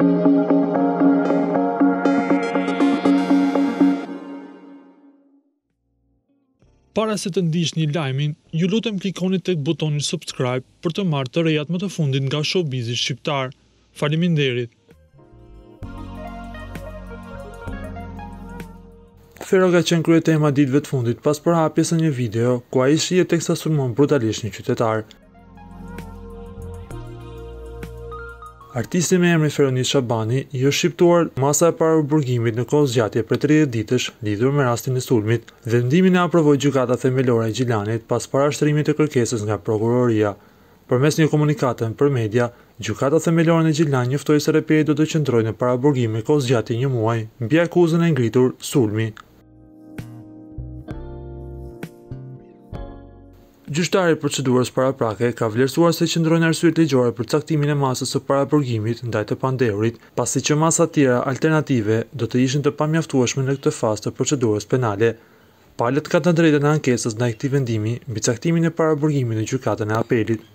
Para se të ndiqni lajmin, ju lutem klikoni tek butoni subscribe për të marrë të rejat më të fundit nga showbizi shqiptar. Faleminderit. Fero ka qenë kryetema ditëve të fundit pas përhapjes së një video ku ai shihet teksa sulmon brutalisht një qytetar. Artisti me emrin Feronis Shabani i është shqiptuar masa e paraburgimit në kohë zgjatje për 30 ditësh lidhur me rastin e sulmit. Vendimin e aprovoi gjykata themelore e Gjilanit pas parashtrimit të kërkesës nga prokuroria. Përmes një komunikate për media, gjykata themelore në Gjilan njoftoi se reperi do të qëndrojë në paraburgim me kohë zgjatje një muaj mbi akuzën e ngritur sulmi. Gjyqtari i procedurës paraprake ka vlerësuar se qëndrojnë arsyet ligjore për caktimin e masës së paraburgimit ndaj të pandeurit, pasi që masa tjera alternative do të ishin të pamjaftueshme në këtë fazë të procedurës penale. Palët ka të drejtën e ankesës ndaj këtij vendimi mbi caktimin e paraburgimit në gjykatën e apelit.